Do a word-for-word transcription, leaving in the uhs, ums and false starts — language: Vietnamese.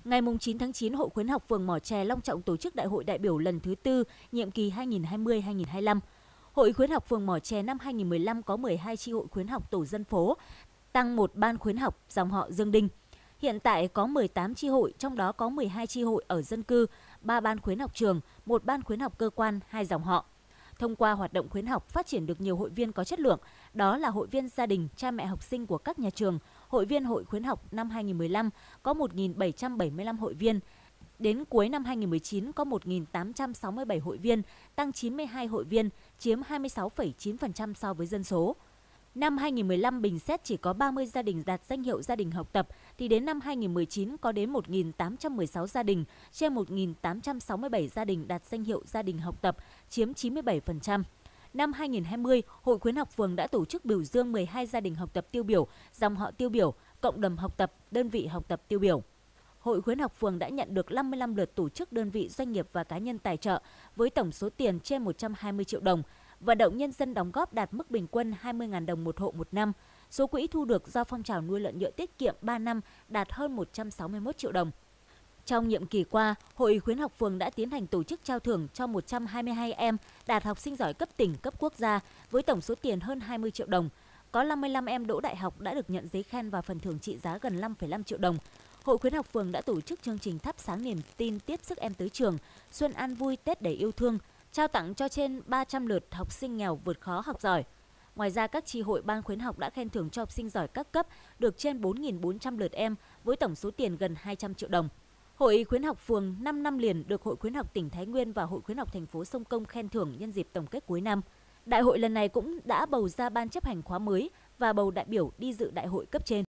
Ngày chín tháng chín, Hội khuyến học phường Mỏ Chè long trọng tổ chức Đại hội đại biểu lần thứ tư, nhiệm kỳ hai nghìn không trăm hai mươi đến hai nghìn không trăm hai mươi lăm. Hội khuyến học phường Mỏ Chè năm hai nghìn không trăm mười lăm có mười hai chi hội khuyến học tổ dân phố, tăng một ban khuyến học dòng họ Dương Đinh. Hiện tại có mười tám chi hội, trong đó có mười hai chi hội ở dân cư, ba ban khuyến học trường, một ban khuyến học cơ quan, hai dòng họ. Thông qua hoạt động khuyến học phát triển được nhiều hội viên có chất lượng, đó là hội viên gia đình, cha mẹ học sinh của các nhà trường. Hội viên hội khuyến học năm hai nghìn không trăm mười lăm có một nghìn bảy trăm bảy mươi lăm hội viên. Đến cuối năm hai nghìn không trăm mười chín có một nghìn tám trăm sáu mươi bảy hội viên, tăng chín mươi hai hội viên, chiếm hai mươi sáu phẩy chín phần trăm so với dân số. Năm hai nghìn không trăm mười lăm, bình xét chỉ có ba mươi gia đình đạt danh hiệu gia đình học tập, thì đến năm hai nghìn không trăm mười chín có đến một nghìn tám trăm mười sáu gia đình, trên một nghìn tám trăm sáu mươi bảy gia đình đạt danh hiệu gia đình học tập, chiếm chín mươi bảy phần trăm. Năm hai nghìn không trăm hai mươi, Hội khuyến học phường đã tổ chức biểu dương mười hai gia đình học tập tiêu biểu, dòng họ tiêu biểu, cộng đồng học tập, đơn vị học tập tiêu biểu. Hội khuyến học phường đã nhận được năm mươi lăm lượt tổ chức, đơn vị, doanh nghiệp và cá nhân tài trợ với tổng số tiền trên một trăm hai mươi triệu đồng. Vận động nhân dân đóng góp đạt mức bình quân hai mươi nghìn đồng một hộ một năm. Số quỹ thu được do phong trào nuôi lợn nhựa tiết kiệm ba năm đạt hơn một trăm sáu mươi mốt triệu đồng. Trong nhiệm kỳ qua, Hội khuyến học phường đã tiến hành tổ chức trao thưởng cho một trăm hai mươi hai em đạt học sinh giỏi cấp tỉnh, cấp quốc gia với tổng số tiền hơn hai mươi triệu đồng. Có năm mươi lăm em đỗ đại học đã được nhận giấy khen và phần thưởng trị giá gần năm phẩy năm triệu đồng. Hội khuyến học phường đã tổ chức chương trình thắp sáng niềm tin tiếp sức em tới trường, Xuân an vui Tết đầy yêu thương, trao tặng cho trên ba trăm lượt học sinh nghèo vượt khó học giỏi. Ngoài ra, các chi hội ban khuyến học đã khen thưởng cho học sinh giỏi các cấp được trên bốn nghìn bốn trăm lượt em với tổng số tiền gần hai trăm triệu đồng. Hội khuyến học phường năm năm liền được Hội khuyến học tỉnh Thái Nguyên và Hội khuyến học thành phố Sông Công khen thưởng nhân dịp tổng kết cuối năm. Đại hội lần này cũng đã bầu ra ban chấp hành khóa mới và bầu đại biểu đi dự đại hội cấp trên.